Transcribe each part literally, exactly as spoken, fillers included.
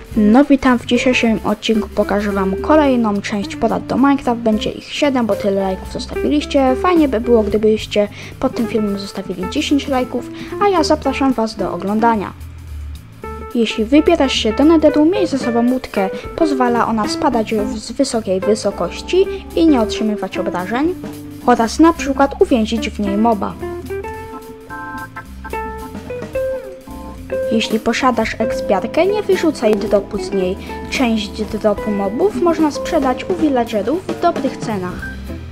No witam, w dzisiejszym odcinku pokażę wam kolejną część porad do Minecraft. Będzie ich siedem, bo tyle lajków zostawiliście. Fajnie by było, gdybyście pod tym filmem zostawili dziesięć lajków, a ja zapraszam was do oglądania. Jeśli wybierasz się do Netheru, miej ze sobą łódkę. Pozwala ona spadać z wysokiej wysokości i nie otrzymywać obrażeń oraz na przykład uwięzić w niej moba. Jeśli posiadasz ekspiarkę, nie wyrzucaj dropu z niej. Część dropu mobów można sprzedać u villagerów w dobrych cenach.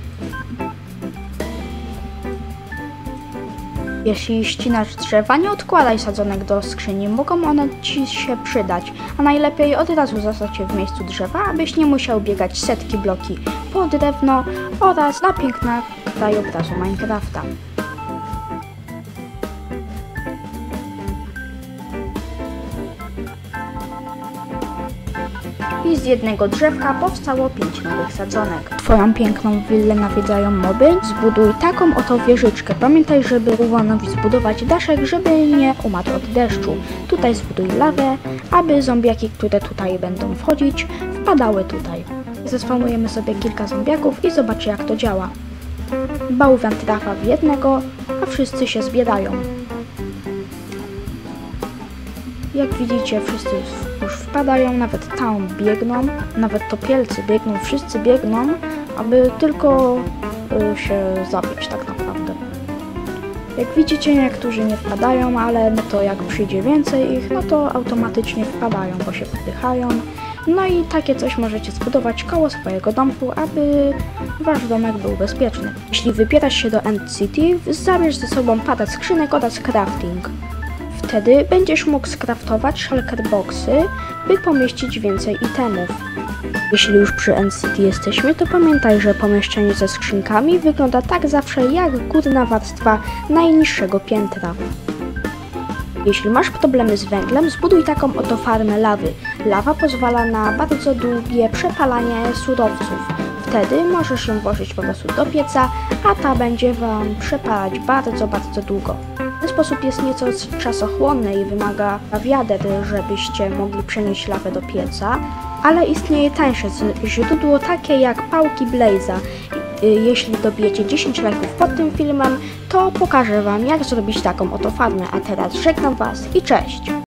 Jeśli ścinasz drzewa, nie odkładaj sadzonek do skrzyni, mogą one ci się przydać, a najlepiej od razu zasadź je w miejscu drzewa, abyś nie musiał biegać setki bloki po drewno oraz na piękne krajobrazu Minecrafta. I z jednego drzewka powstało pięć nowych sadzonek. Twoją piękną willę nawiedzają moby. Zbuduj taką oto wieżyczkę. Pamiętaj, żeby Uwanowi zbudować daszek, żeby nie umarł od deszczu. Tutaj zbuduj lawę, aby zombiaki, które tutaj będą wchodzić, wpadały tutaj. Zespawnujemy sobie kilka zombiaków i zobaczcie, jak to działa. Bałwan trafia w jednego, a wszyscy się zbierają. Jak widzicie, wszyscy już wpadają, nawet tam biegną, nawet topielcy biegną, wszyscy biegną, aby tylko y, się zabić tak naprawdę. Jak widzicie, niektórzy nie wpadają, ale no to jak przyjdzie więcej ich, no to automatycznie wpadają, bo się wpychają. No i takie coś możecie zbudować koło swojego domku, aby wasz domek był bezpieczny. Jeśli wybierasz się do End City, zabierz ze sobą parę skrzynek oraz crafting. Wtedy będziesz mógł skraftować shulker boxy, by pomieścić więcej itemów. Jeśli już przy End City jesteśmy, to pamiętaj, że pomieszczenie ze skrzynkami wygląda tak zawsze jak górna warstwa najniższego piętra. Jeśli masz problemy z węglem, zbuduj taką oto farmę lawy. Lawa pozwala na bardzo długie przepalanie surowców. Wtedy możesz ją włożyć po prostu do pieca, a ta będzie wam przepalać bardzo, bardzo długo. Ten sposób jest nieco czasochłonny i wymaga wiader, żebyście mogli przenieść lawę do pieca, ale istnieje tańsze źródło, takie jak pałki Blaze'a. Jeśli dobijecie dziesięć lajków pod tym filmem, to pokażę wam, jak zrobić taką oto farmę. A teraz żegnam was i cześć!